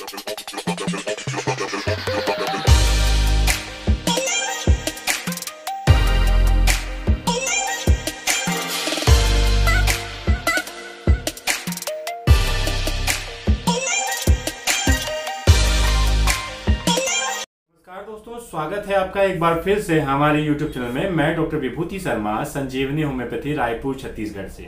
दोस्तों, स्वागत है आपका एक बार फिर से हमारे YouTube चैनल में। मैं डॉक्टर विभूति शर्मा, संजीवनी होम्योपैथी, रायपुर, छत्तीसगढ़ से।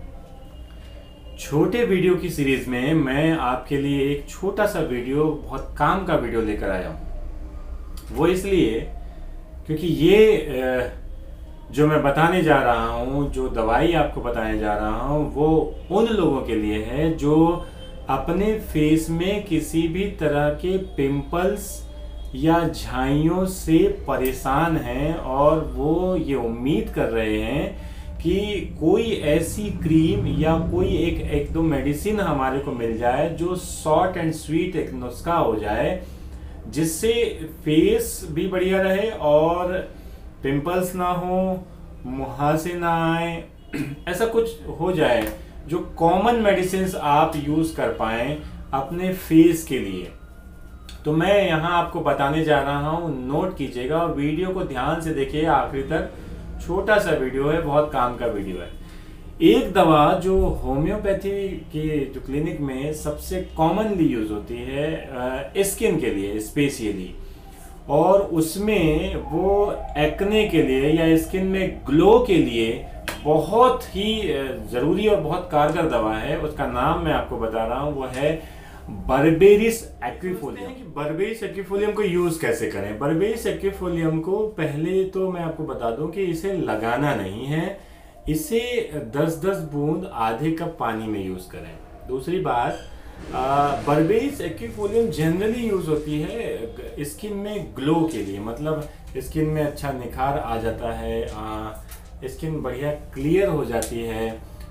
छोटे वीडियो की सीरीज में मैं आपके लिए एक छोटा सा वीडियो, बहुत काम का वीडियो लेकर आया हूँ। वो इसलिए क्योंकि ये जो मैं बताने जा रहा हूँ, जो दवाई आपको बताने जा रहा हूँ, वो उन लोगों के लिए है जो अपने फेस में किसी भी तरह के पिंपल्स या झाइयों से परेशान हैं और वो ये उम्मीद कर रहे हैं कि कोई ऐसी क्रीम या कोई एक दो मेडिसिन हमारे को मिल जाए जो शॉर्ट एंड स्वीट एक नुस्खा हो जाए, जिससे फेस भी बढ़िया रहे और पिंपल्स ना हो, मुहासे ना आए, ऐसा कुछ हो जाए जो कॉमन मेडिसिन आप यूज कर पाएं अपने फेस के लिए। तो मैं यहाँ आपको बताने जा रहा हूँ, नोट कीजिएगा और वीडियो को ध्यान से देखिए आखिरी तक। छोटा सा वीडियो है, बहुत काम का वीडियो है। एक दवा जो होम्योपैथी के जो क्लिनिक में सबसे कॉमनली यूज होती है स्किन के लिए स्पेशली, और उसमें वो एक्ने के लिए या स्किन में ग्लो के लिए बहुत ही ज़रूरी और बहुत कारगर दवा है। उसका नाम मैं आपको बता रहा हूँ, वो है बर्बेरिस एक्विफोलियम। बर्बेरिस एक्विफोलियम को यूज कैसे करें? बर्बेरिस एक्विफोलियम को पहले तो मैं आपको बता दूं कि इसे लगाना नहीं है, इसे 10-10 बूंद आधे कप पानी में यूज करें। दूसरी बात, बर्बेरिस एक्विफोलियम जनरली यूज होती है स्किन में ग्लो के लिए, मतलब स्किन में अच्छा निखार आ जाता है, स्किन बढ़िया क्लियर हो जाती है,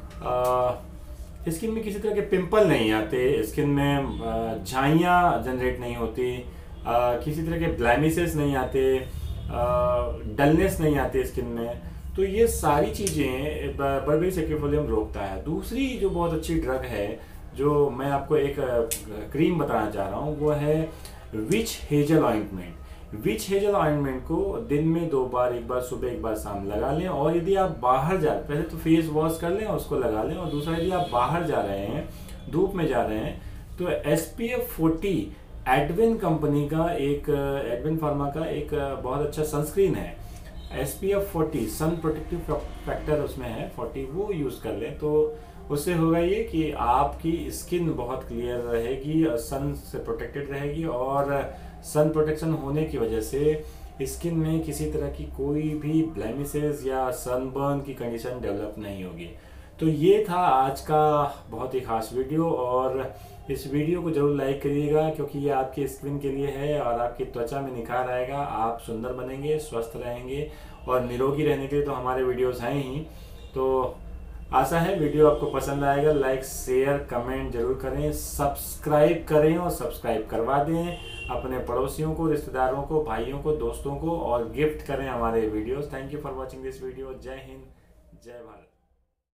स्किन में किसी तरह के पिंपल नहीं आते, स्किन में झाइयाँ जनरेट नहीं होती, किसी तरह के ब्लैमिसेस नहीं आते, डलनेस नहीं आती स्किन में। तो ये सारी चीज़ें बर्बेरिस एक्विफोलियम रोकता है। दूसरी जो बहुत अच्छी ड्रग है, जो मैं आपको एक क्रीम बताना चाह रहा हूँ, वो है witch hazel ointment. Witch hazel ointment को दिन में 2 बार, एक बार सुबह एक बार शाम लगा लें। और यदि आप बाहर जा, पहले तो फेस वॉश कर लें, उसको लगा लें, और दूसरा यदि आप बाहर जा रहे हैं, धूप में जा रहे हैं, तो SPF 40 एडविन कंपनी का एडविन फार्मा का एक बहुत अच्छा सनस्क्रीन है। SPF 40 सन प्रोटेक्टिव फैक्टर उसमें है 40, वो यूज़ कर लें। तो उससे होगा ये कि आपकी स्किन बहुत क्लियर रहेगी, सन से प्रोटेक्टेड रहेगी, और सन प्रोटेक्शन होने की वजह से स्किन में किसी तरह की कोई भी ब्लेमिसेस या सनबर्न की कंडीशन डेवलप नहीं होगी। तो ये था आज का बहुत ही खास वीडियो, और इस वीडियो को जरूर लाइक करिएगा क्योंकि ये आपकी स्किन के लिए है और आपकी त्वचा में निखार आएगा, आप सुंदर बनेंगे, स्वस्थ रहेंगे और निरोगी रहने के लिए तो हमारे वीडियोस हैं ही। तो आशा है वीडियो आपको पसंद आएगा। लाइक, शेयर, कमेंट जरूर करें, सब्सक्राइब करें और सब्सक्राइब करवा दें अपने पड़ोसियों को, रिश्तेदारों को, भाइयों को, दोस्तों को, और गिफ्ट करें हमारे videos. Thank you for watching this video. Jai Hind, जय भारत।